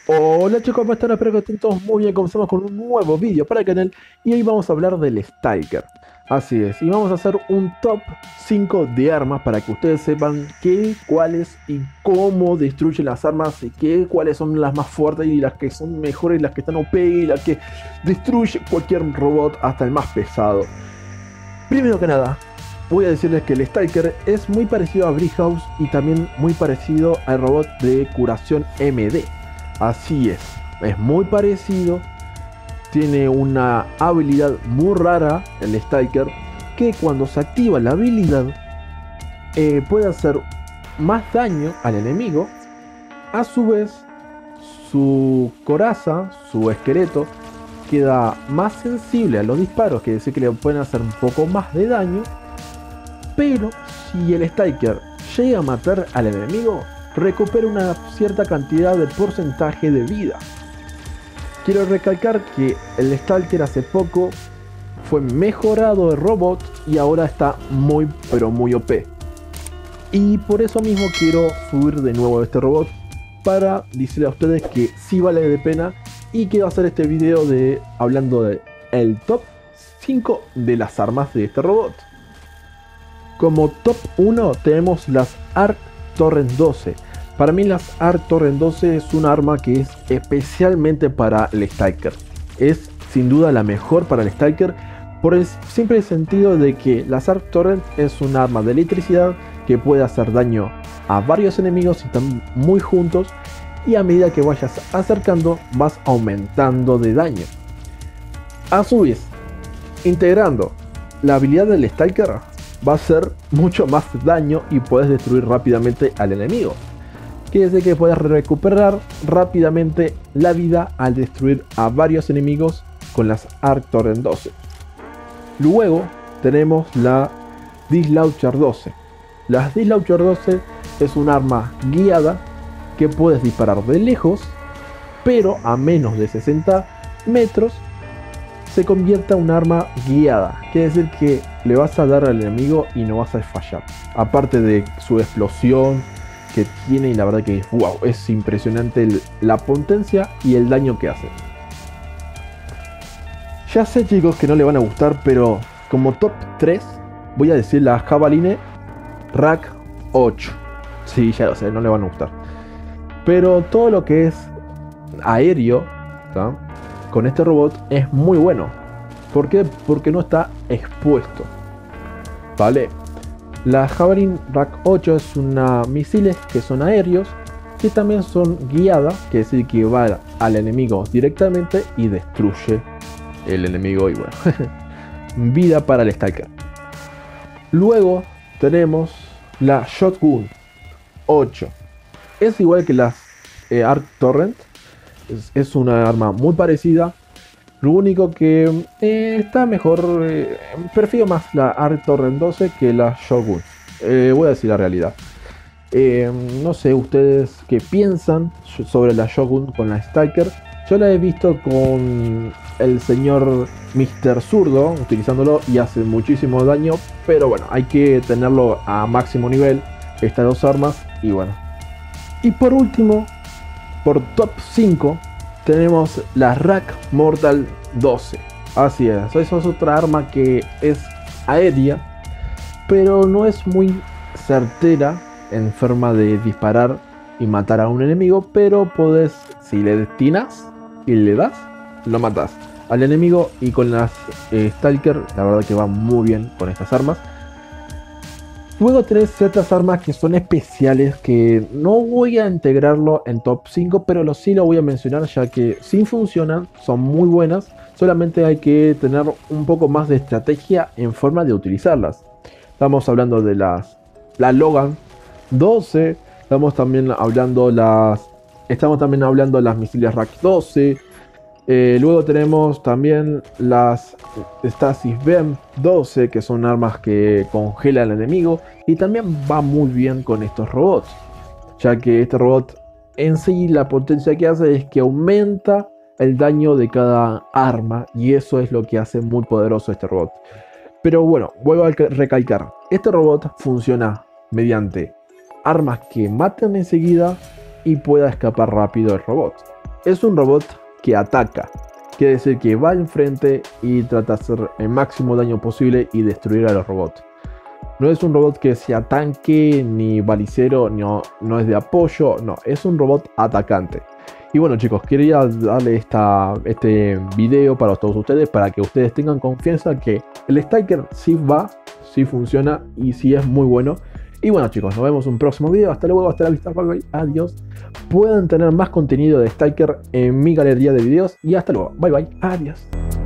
Hola chicos, ¿cómo están? Espero que estén todos muy bien. Comenzamos con un nuevo vídeo para el canal y hoy vamos a hablar del Stalker. Así es, y vamos a hacer un top 5 de armas para que ustedes sepan qué, cuáles y cómo destruyen las armas y qué, cuáles son las más fuertes y las que son mejores, las que están OP y las que destruyen cualquier robot hasta el más pesado. Primero que nada, voy a decirles que el Stalker es muy parecido a Brick House y también muy parecido al robot de curación MD. Así es muy parecido. Tiene una habilidad muy rara, el Stalker, que cuando se activa la habilidad puede hacer más daño al enemigo. A su vez, su coraza, su esqueleto, queda más sensible a los disparos, que decir que le pueden hacer un poco más de daño. Pero si el Stalker llega a matar al enemigo, recupera una cierta cantidad de porcentaje de vida. Quiero recalcar que el Stalker hace poco fue mejorado de robot y ahora está muy pero muy OP. Y por eso mismo quiero subir de nuevo este robot para decirle a ustedes que sí vale de pena y quiero hacer este video de hablando de el top 5 de las armas de este robot. Como top 1 tenemos las Arc Torrent 12. Para mí las Arc Torrent 12 es un arma que es especialmente para el Stalker. Es sin duda la mejor para el Stalker por el simple sentido de que las Arc Torrent es un arma de electricidad que puede hacer daño a varios enemigos y están muy juntos, y a medida que vayas acercando vas aumentando de daño. A su vez, integrando la habilidad del Stalker, va a hacer mucho más daño y puedes destruir rápidamente al enemigo. Quiere decir que puedes recuperar rápidamente la vida al destruir a varios enemigos con las Arc Torrent 12. Luego tenemos la Dislauncher 12. La Dislauncher 12 es un arma guiada que puedes disparar de lejos, pero a menos de 60 metros se convierte en un arma guiada. Quiere decir que le vas a dar al enemigo y no vas a fallar. Aparte de su explosión que tiene, y la verdad que wow, es impresionante la potencia y el daño que hace. Ya sé chicos que no le van a gustar, pero como top 3 voy a decir la Javeline Rack 8. Sí, ya lo sé, no le van a gustar. Pero todo lo que es aéreo, ¿tá?, con este robot es muy bueno. ¿Por qué? Porque no está expuesto. ¿Vale? La Javelin Rack 8 es una misiles que son aéreos, que también son guiadas, que es decir que va al enemigo directamente y destruye el enemigo y bueno, vida para el Stalker. Luego tenemos la Shotgun 8. Es igual que las Arc Torrent. Es una arma muy parecida. Lo único que está mejor, prefiero más la Arc Torrent 12 que la Shogun. Voy a decir la realidad. No sé ustedes qué piensan sobre la Shogun con la Stalker. Yo la he visto con el señor Mr. Zurdo utilizándolo y hace muchísimo daño. Pero bueno, hay que tenerlo a máximo nivel, estas dos armas. Y bueno. Y por último, por top 5 tenemos la Rack Mortal 12. Así es, esa es otra arma que es aérea, pero no es muy certera en forma de disparar y matar a un enemigo, pero podés, si le destinas y le das, lo matas al enemigo. Y con las Stalker, la verdad que va muy bien con estas armas. Luego tenés ciertas armas que son especiales que no voy a integrarlo en top 5, pero sí lo voy a mencionar ya que sí funcionan, son muy buenas, solamente hay que tener un poco más de estrategia en forma de utilizarlas. Estamos hablando de la Logan 12, estamos también hablando de las misiles Rack 12. Luego tenemos también las Stasis Beam 12, que son armas que congelan al enemigo, y también va muy bien con estos robots, ya que este robot en sí la potencia que hace es que aumenta el daño de cada arma, y eso es lo que hace muy poderoso este robot. Pero bueno, vuelvo a recalcar, este robot funciona mediante armas que maten enseguida y pueda escapar rápido el robot. es un robot que ataca. Quiere decir que va enfrente y trata de hacer el máximo daño posible y destruir a los robots. No es un robot que sea tanque ni balicero, no es de apoyo, no, es un robot atacante. Y bueno chicos, quería darle este video para todos ustedes, para que ustedes tengan confianza que el Striker sí va, sí funciona y sí es muy bueno. Y bueno chicos, nos vemos en un próximo video. Hasta luego, hasta la vista, bye bye, adiós. Pueden tener más contenido de Striker en mi galería de videos. Y hasta luego, bye bye, adiós.